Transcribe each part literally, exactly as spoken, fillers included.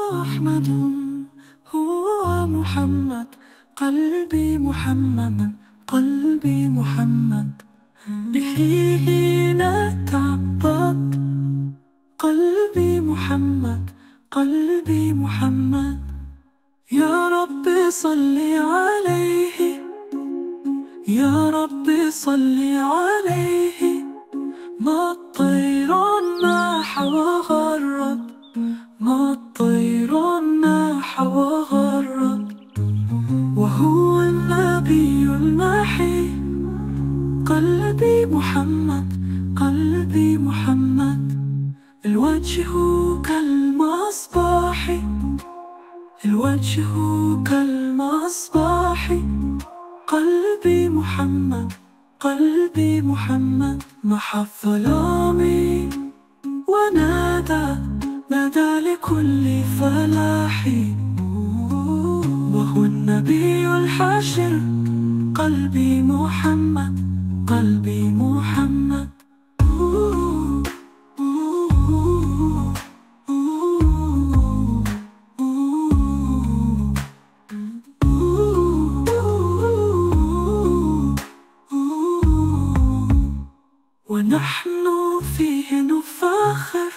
أحمد هو محمد، قلبي محمد، قلبي محمد، به نتعبد. قلبي محمد، قلبي محمد، يا رب صل عليه، يا رب صل عليه. ما الطير ناح وغرد، ما الطير ناح وغرد، وهو النبي المحي. قلبي محمد، قلبي محمد، الوجه كالمصباح، الوجه كالمصباح. قلبي محمد، قلبي محمد، محى الظلام ونادى، نادى لكل فلاح، وهو النبي الحاشر. قلبي محمد، قلبي محمد. ونحن فيه نفاخر،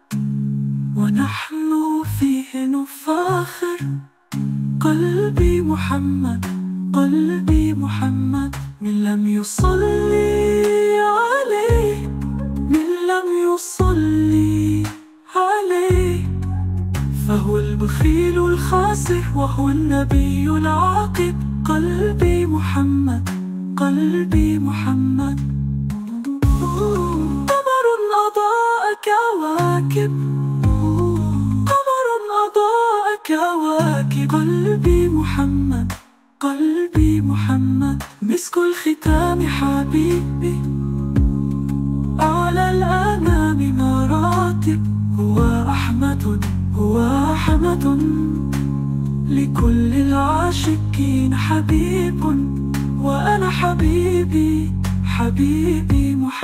ونحن فيه نفاخر. قلبي محمد، قلبي محمد، من لم يصلي عليه، من لم يصلي عليه فهو البخيل الخاسر، وهو النبي العاقب. قلبي محمد، قلبي محمد، قمر أضاء كواكب، قمر أضاء كواكب. قلبي محمد، قلبي محمد، مسك الختام حبيبي، أعلى الأنام مراتب. هو أحمد، هو أحمد، لكل العاشقين حبيب، وأنا حبيبي، حبيبي محمد.